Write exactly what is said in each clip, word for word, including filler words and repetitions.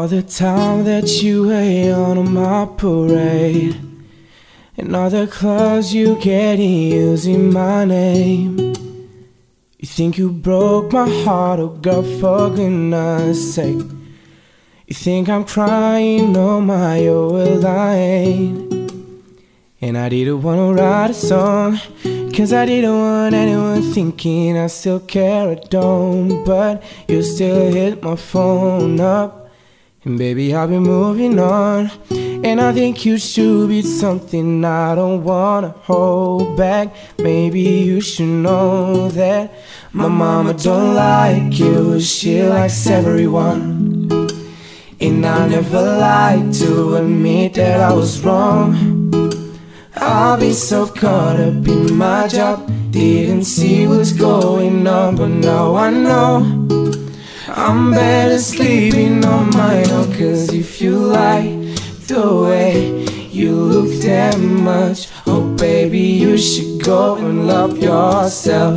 all the time that you hate on my parade, and all the clubs you get in using my name. You think you broke my heart, oh girl, for goodness sake. You think I'm crying, oh my, oh well I ain't. And I didn't wanna write a song, cause I didn't want anyone thinking I still care or don't. But you still hit my phone up, and baby I've been moving on. And I think you should be something I don't wanna hold back. Maybe you should know that my mama don't like you, she likes everyone. And I never like to admit that I was wrong. I've been so caught up in my job, didn't see what's going on. But now I know I'm better sleeping on my own. Cause if you like the way you look that much, oh baby, you should go and love yourself.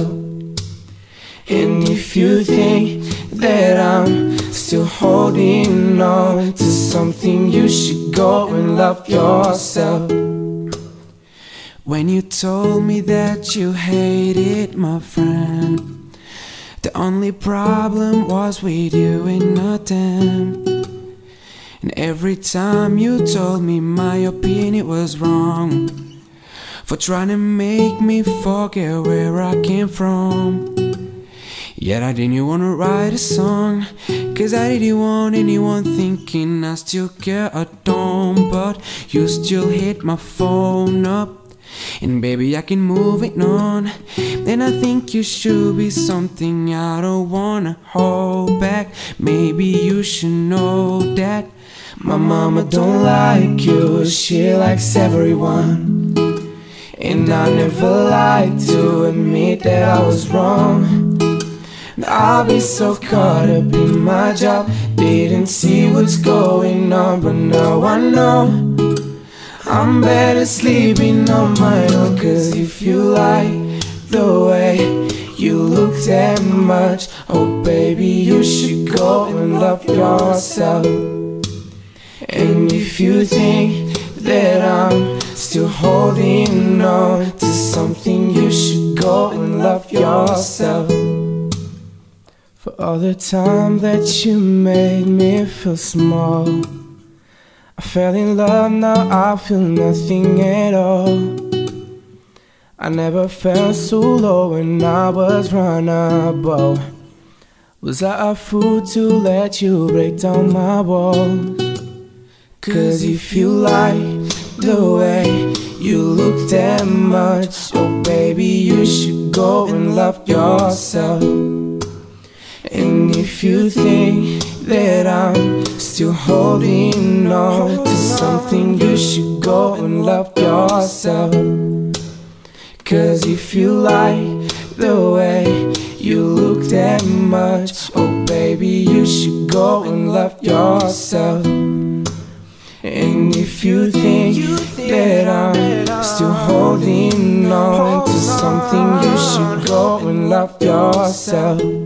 And if you think that I'm still holding on to something, you should go and love yourself. When you told me that you hated my friend, the only problem was with you and not them. And every time you told me my opinion was wrong, for trying to make me forget where I came from. Yet I didn't wanna write a song, cause I didn't want anyone thinking I still care or don't. But you still hit my phone up, and baby I can move it on. And I think you should be something I don't wanna hold back. Maybe you should know that my mama don't like you, she likes everyone. And I never like to admit that I was wrong. I've been so caught up in my job, didn't see what's going on. But now I know I'm better sleeping on my own. Cause if you like the way you look that much, oh baby, you should go and love yourself. And if you think that I'm still holding on to something, you should go and love yourself. For all the time that you made me feel small, I fell in love, now I feel nothing at all. I never felt so low when I was vulnerable. Was I a fool to let you break down my walls? Cause if you like the way you look that much, oh baby, you should go and love yourself. And if you think that I'm still holding on to something, you should go and love yourself. Cause if you like the way you look that much, oh baby, you should go and love yourself. And if you think that I'm still holding on to something, you should go and love yourself.